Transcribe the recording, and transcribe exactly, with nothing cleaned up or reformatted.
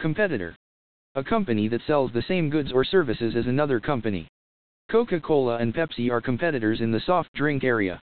Competitor. A company that sells the same goods or services as another company. Coca-Cola and Pepsi are competitors in the soft drink area.